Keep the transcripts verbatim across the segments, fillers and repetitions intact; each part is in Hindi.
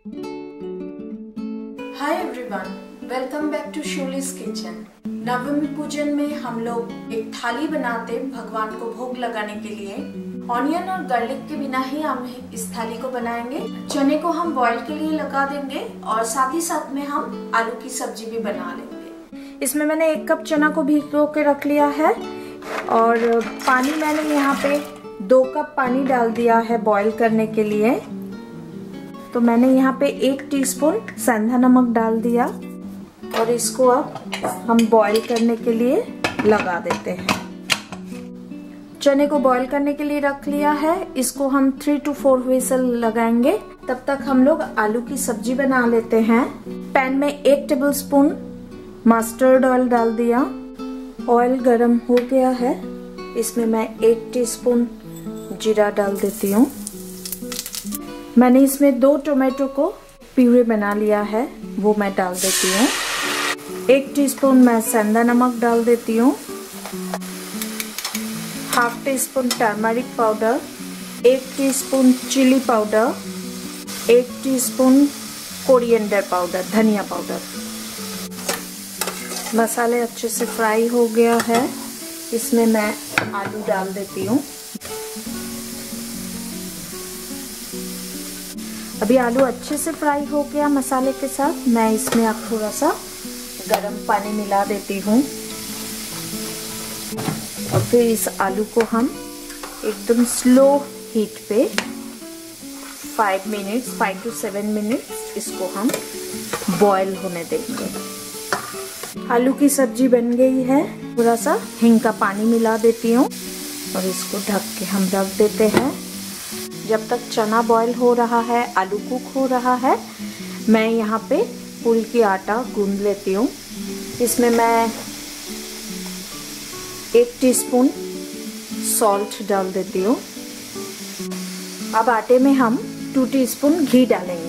Hi everyone, welcome back to Sholi's kitchen. नवमी पूजन में हम लोग एक थाली बनाते भगवान को भोग लगाने के लिए। ऑनियन और गार्लिक के बिना ही हम इस थाली को बनाएंगे। चने को हम बॉईल के लिए लगा देंगे और साथ ही साथ में हम आलू की सब्जी भी बना लेंगे। इसमें मैंने एक कप चना को भिगो के रख लिया है और पानी मैंने यहाँ पे दो कप पानी डाल दिया है बॉईल करने के लिए। तो मैंने यहाँ पे एक टीस्पून सेंधा नमक डाल दिया और इसको अब हम बॉईल करने के लिए लगा देते हैं। चने को बॉईल करने के लिए रख लिया है। इसको हम थ्री टू फोर व्हिसल लगाएंगे। तब तक हम लोग आलू की सब्जी बना लेते हैं। पैन में एक टेबलस्पून मस्टर्ड ऑयल डाल दिया। ऑयल गरम हो गया है। इसमें मैं एक टीस्पून जीरा डाल देती हूँ। मैंने इसमें दो टोमेटो को प्यूरे बना लिया है, वो मैं डाल देती हूँ। एक टीस्पून मैं सेंधा नमक डाल देती हूँ। Half teaspoon turmeric powder, एक टीस्पून चिली पाउडर, एक टीस्पून कोरिएंडर पाउडर, धनिया पाउडर। मसाले अच्छे से फ्राई हो गया है। इसमें मैं आलू डाल देती हूँ। अभी आलू अच्छे से फ्राई हो गया मसाले के साथ। मैं इसमें अब थोड़ा सा गरम पानी मिला देती हूँ और फिर इस आलू को हम एकदम स्लो हीट पे five minutes five to seven minutes इसको हम बॉईल होने देंगे। आलू की सब्जी बन गई है। थोड़ा सा हिंग का पानी मिला देती हूँ और इसको ढक के हम रख देते हैं। जब तक चना बॉईल हो रहा है, आलू कुक हो रहा है, मैं यहाँ पे पूरी की आटा गूंद लेती हूँ। इसमें मैं एक टीस्पून सॉल्ट डाल देती हूँ। अब आटे में हम टू टीस्पून घी डालेंगे।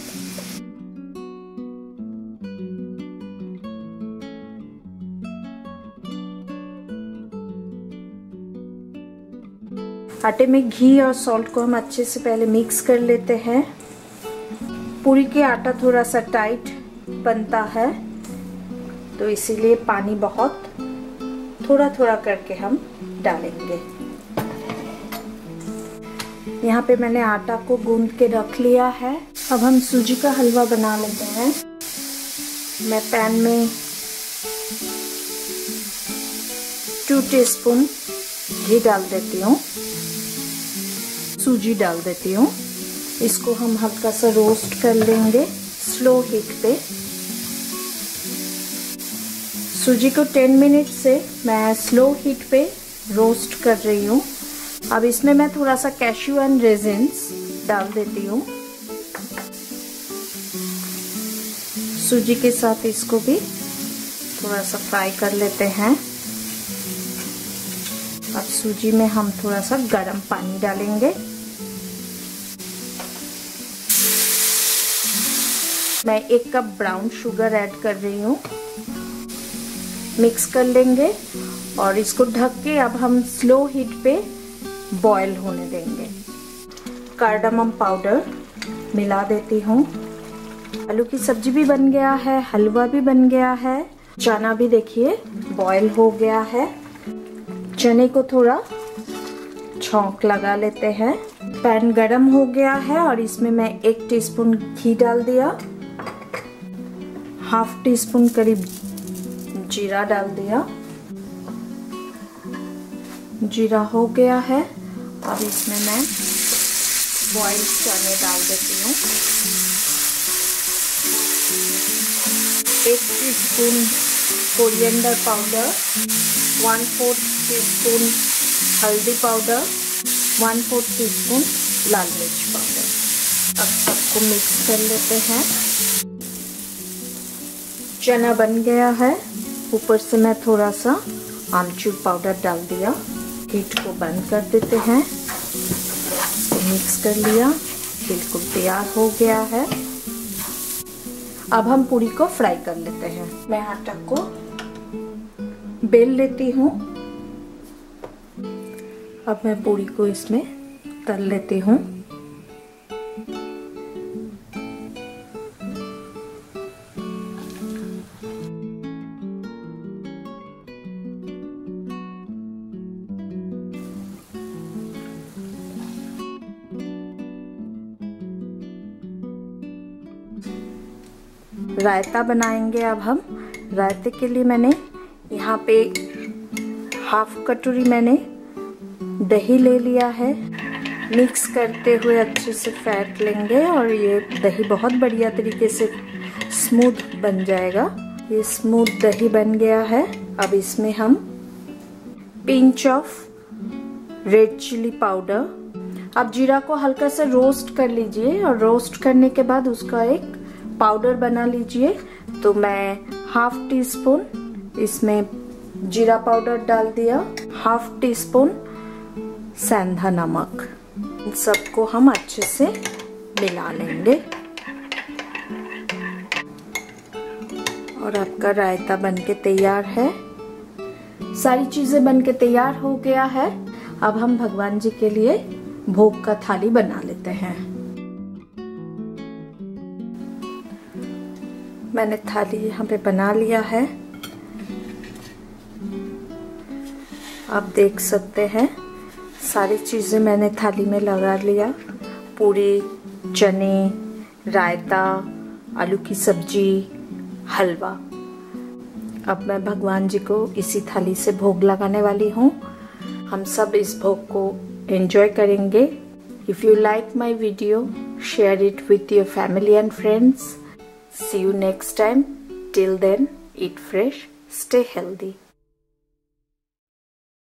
आटे में घी और सॉल्ट को हम अच्छे से पहले मिक्स कर लेते हैं। पूरी के आटा थोड़ा सा टाइट बनता है, तो इसीलिए पानी बहुत थोड़ा थोड़ा करके हम डालेंगे। यहाँ पे मैंने आटा को गूंद के रख लिया है। अब हम सूजी का हलवा बना लेते हैं। मैं पैन में टू टीस्पून घी डाल देती हूँ। सूजी डाल देती हूँ। इसको हम हल्का सा रोस्ट कर लेंगे स्लो हीट पे। सूजी को टेन मिनट से मैं स्लो हीट पे रोस्ट कर रही हूँ। अब इसमें मैं थोड़ा सा कैश्यू एंड रेजिन्स डाल देती हूँ। सूजी के साथ इसको भी थोड़ा सा फ्राई कर लेते हैं। अब सूजी में हम थोड़ा सा गर्म पानी डालेंगे। मैं एक कप ब्राउन शुगर ऐड कर रही हूँ। मिक्स कर लेंगे और इसको ढक के अब हम स्लो हीट पे बॉईल होने देंगे। कार्डामम पाउडर मिला देती हूँ। आलू की सब्जी भी बन गया है, हलवा भी बन गया है, चना भी देखिए बॉईल हो गया है। चने को थोड़ा छौंक लगा लेते हैं। पैन गरम हो गया है और इसमें मैं एक टीस्पून घी डाल दिया। हाफ टी स्पून करीब जीरा डाल दिया। जीरा हो गया है। अब इसमें मैं बॉइल्ड चने डाल देती हूँ। एक teaspoon coriander powder, one fourth teaspoon हल्दी पाउडर, वन फोर्थ टीस्पून लाल मिर्च पाउडर। अब सबको मिक्स कर लेते हैं। चना बन गया है। ऊपर से मैं थोड़ा सा आमचूर पाउडर डाल दिया। हीट को बंद कर देते हैं। मिक्स कर लिया, बिल्कुल तैयार हो गया है। अब हम पूरी को फ्राई कर लेते हैं। मैं आटा को बेल लेती हूँ। अब मैं पूरी को इसमें तल लेती हूँ। रायता बनाएंगे अब हम। रायते के लिए मैंने यहाँ पे हाफ कटोरी मैंने दही ले लिया है। मिक्स करते हुए अच्छे से फेंट लेंगे और ये दही बहुत बढ़िया तरीके से स्मूथ बन जाएगा। ये स्मूथ दही बन गया है। अब इसमें हम pinch of red chilli powder, अब जीरा को हल्का सा रोस्ट कर लीजिए और रोस्ट करने के बाद उसका एक पाउडर बना लीजिए। तो मैं हाफ टी स्पून इसमें जीरा पाउडर डाल दिया, हाफ टी स्पून सेंधा नमक। इन सबको हम अच्छे से मिला लेंगे और आपका रायता बनके तैयार है। सारी चीजें बनके तैयार हो गया है। अब हम भगवान जी के लिए भोग का थाली बना लेते हैं। मैंने थाली यहाँ पे बना लिया है। आप देख सकते हैं सारी चीजें मैंने थाली में लगा लिया। पूरी, चने, रायता, आलू की सब्जी, हलवा। अब मैं भगवान जी को इसी थाली से भोग लगाने वाली हूँ। हम सब इस भोग को एंजॉय करेंगे। If you like my video, share it with your family and friends. See you next time. Till then, eat fresh, stay healthy.